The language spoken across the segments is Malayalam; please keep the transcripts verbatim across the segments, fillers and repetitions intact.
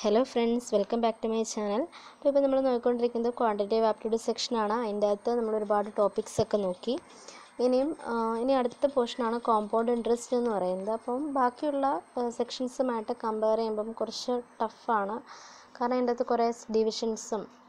Hello friends, welcome back to my channel. So, we will look at the quantitative aptitude section. In that, we will look at topics. In this portion, we compound interest. So, the sections compare are tough. Because there are divisions.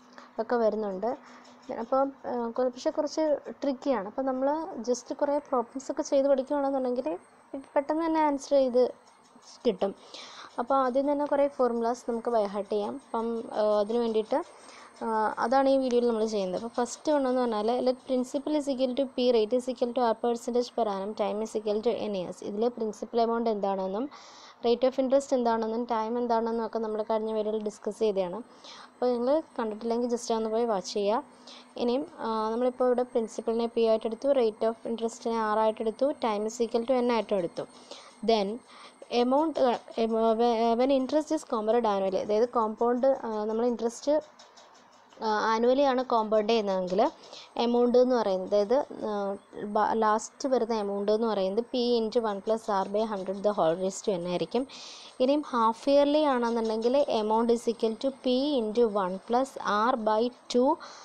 അപ്പോൾ കുറച്ച് കുറച്ച് ട്രിക്കിയാണ്. അപ്പോൾ നമ്മൾ ജസ്റ്റ് കുറേ പ്രോബ്ലംസ് ഒക്കെ ചെയ്ത് പഠിക്കുകയാണെന്നുണ്ടെങ്കിൽ പെട്ടെന്ന് തന്നെ ആൻസർ ചെയ്ത് കിട്ടും. അപ്പോൾ ആദ്യം തന്നെ കുറേ ഫോർമുലാസ് നമുക്ക് ബൈ ഹാർട്ട് ചെയ്യാം. അപ്പം അതിന് വേണ്ടിയിട്ട് അതാണ് ഈ വീഡിയോയിൽ നമ്മൾ ചെയ്യുന്നത്. അപ്പോൾ ഫസ്റ്റ് ഒന്നെന്ന് പറഞ്ഞാൽ let principal is equal to P rate is equal to R percentage per annum time is equal to N years. ഇതിൽ പ്രിൻസിപ്പൽ എമൗണ്ട് എന്താണെന്നും റേറ്റ് ഓഫ് ഇൻട്രസ്റ്റ് എന്താണെന്നും ടൈം എന്താണെന്നും ഒക്കെ നമ്മൾ കഴിഞ്ഞ വീഡിയോയിൽ ഡിസ്കസ് ചെയ്തതാണ്. അപ്പോൾ നിങ്ങൾ കണ്ടിട്ടില്ലെങ്കിൽ ജസ്റ്റ് ഒന്ന് പോയി വാച്ച് ചെയ്യുക. ഇനിയും നമ്മളിപ്പോൾ ഇവിടെ പ്രിൻസിപ്പലിനെ പി ആയിട്ട് എടുത്തു, റേറ്റ് ഓഫ് ഇൻട്രസ്റ്റിനെ ആർ ആയിട്ട് എടുത്തു, time is equal to N ആയിട്ടും എടുത്തു. Then amount when interest is compounded annually, അതായത് കോമ്പൗണ്ട് നമ്മൾ ഇൻട്രസ്റ്റ് ആനുവലി ആണ് കോമ്പൗണ്ട് ചെയ്യുന്നതെങ്കിൽ എമൗണ്ട് എന്ന് പറയുന്നത്, അതായത് ലാസ്റ്റ് വരുന്ന എമൗണ്ട് എന്ന് പറയുന്നത് P into one plus R by hundred the whole raise to N ആയിരിക്കും. ഇനിയും ഹാഫ് ഇയർലി ആണെന്നുണ്ടെങ്കിൽ amount is equal to P into one plus R by two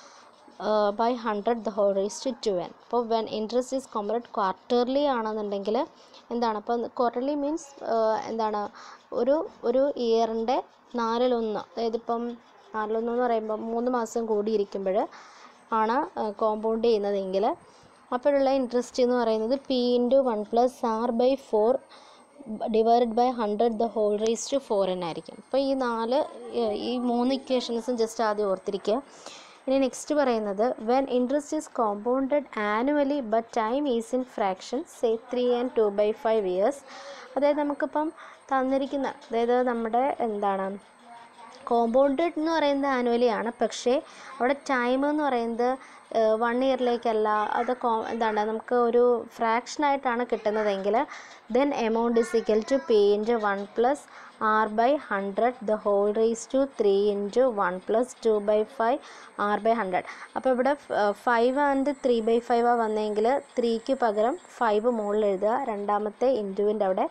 by hundred the whole raise to to N. അപ്പോൾ when interest is compounded quarterly ആണെന്നുണ്ടെങ്കിൽ എന്താണ്, അപ്പോൾ ക്വാർട്ടർലി മീൻസ് എന്താണ്, ഒരു ഒരു ഇയറിൻ്റെ നാലിലൊന്ന്, അതായത് ഇപ്പം നാലിലൊന്നെന്ന് പറയുമ്പോൾ മൂന്ന് മാസം കൂടിയിരിക്കുമ്പോൾ ആണ് കോമ്പൗണ്ട് ചെയ്യുന്നതെങ്കിൽ അപ്പോഴുള്ള ഇൻട്രസ്റ്റ് എന്ന് പറയുന്നത് P into one plus R by four divided by hundred the whole raise to four N ആയിരിക്കും. അപ്പോൾ ഈ നാല് ഈ മൂന്ന് ഇക്വേഷൻസും ജസ്റ്റ് ആദ്യം ഓർത്തിരിക്കുക. ഇനി നെക്സ്റ്റ് പറയുന്നത് when interest is compounded annually but time is in fractions say three and two by five years. അതായത് നമുക്കിപ്പം തന്നിരിക്കുന്ന, അതായത് നമ്മുടെ എന്താണ് കോമ്പൗണ്ടഡ് എന്ന് പറയുന്നത് ആനുവലി ആണ്, പക്ഷേ അവിടെ ടൈം എന്ന് പറയുന്നത് വൺ ഇയറിലേക്കല്ല, അത് കോ എന്താണ് നമുക്ക് ഒരു ഫ്രാക്ഷനായിട്ടാണ് കിട്ടുന്നതെങ്കിൽ then amount is equal to P into one plus R by hundred the whole raise to three into one plus two by five R by hundred. അപ്പോൾ ഇവിടെ five and three by five ആ വന്നെങ്കിൽ ത്രീക്ക് പകരം ഫൈവ് മുകളിൽ എഴുതുക, രണ്ടാമത്തെ ഇൻറ്റുവിൻ്റെ അവിടെ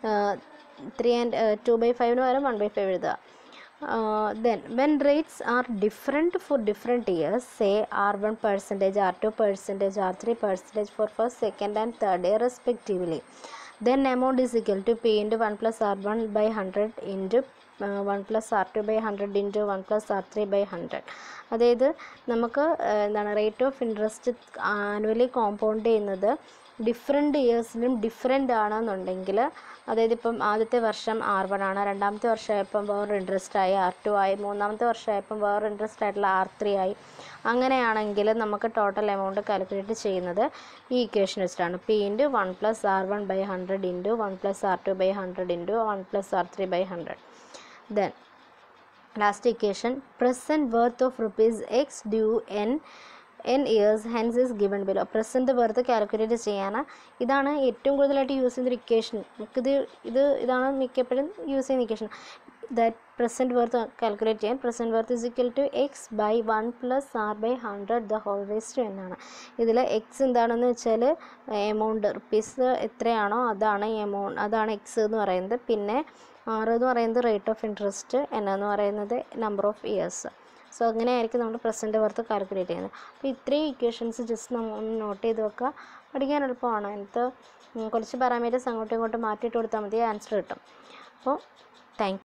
ത്രീ ആൻഡ് ടു ബൈ ഫൈവിന് പകരം വൺ ബൈ ഫൈവ് എഴുതുക. Uh, then when rates are different for different years, say R one percentage, R two percentage, R three percentage for first, second and third year respectively, then amount is equal to P into one plus R one by one hundred into uh, one plus R two by one hundred into one plus R three by one hundred. അതായത് നമുക്ക് എന്താണ് rate of interest annually compound ചെയ്യുന്നത് ഡിഫറെൻറ്റ് ഇയേഴ്സിലും ഡിഫറെൻ്റ് ആണെന്നുണ്ടെങ്കിൽ, അതായത് ഇപ്പം ആദ്യത്തെ വർഷം ആർ വൺ ആണ്, രണ്ടാമത്തെ വർഷമായപ്പം വേറൊരു ഇൻട്രസ്റ്റ് ആയി ആർ ടു ആയി, മൂന്നാമത്തെ വർഷമായപ്പം വേറൊരു ഇൻട്രസ്റ്റ് ആയിട്ടുള്ള ആർ ത്രീ ആയി. അങ്ങനെയാണെങ്കിൽ നമുക്ക് ടോട്ടൽ എമൗണ്ട് കാൽക്കുലേറ്റ് ചെയ്യുന്നത് ഈ ഇക്വേഷൻ വെച്ചിട്ടാണ്. P into one plus R one by hundred into one plus R two by hundred into one plus R three by hundred. Then last equation present worth of rupees X due N N years hence is given below. Present worth calculate ചെയ്യാൻ ഇതാണ് ഏറ്റവും കൂടുതലായിട്ട് യൂസ് ചെയ്യുന്നൊരു ഇക്വേഷൻ. നമുക്കിത് ഇത് ഇതാണ് മിക്കപ്പോഴും യൂസ് ചെയ്യുന്ന equation. That present worth calculate ചെയ്യാൻ present worth is equal to X by one plus R by hundred the whole raise to N ആണ്. ഇതിൽ എക്സ് എന്താണെന്ന് വെച്ചാൽ എമൗണ്ട് റുപ്പീസ് എത്രയാണോ അതാണ് എമൗണ്ട്, അതാണ് എക്സ് എന്ന് പറയുന്നത്. പിന്നെ ആർ എന്ന് പറയുന്നത് റേറ്റ് ഓഫ് ഇൻട്രസ്റ്റ്, എൻ എന്ന് പറയുന്നത് നമ്പർ ഓഫ് ഇയേഴ്സ്. സോ അങ്ങനെയായിരിക്കും നമ്മൾ പ്രസൻറ്റ് വർത്ത് കാൽക്കുലേറ്റ് ചെയ്യുന്നത്. അപ്പോൾ ഇത്രയും ഇക്വേഷൻസ് ജസ്റ്റ് നമ്മൾ ഒന്ന് നോട്ട് ചെയ്ത് വെക്കുക, പഠിക്കാൻ എളുപ്പമാണ്. അതിനകത്ത് കുറച്ച് പാരാമീറ്റേഴ്സ് അങ്ങോട്ടും ഇങ്ങോട്ടും മാറ്റിയിട്ട് കൊടുത്താൽ മതി, ആൻസർ കിട്ടും. അപ്പോൾ താങ്ക്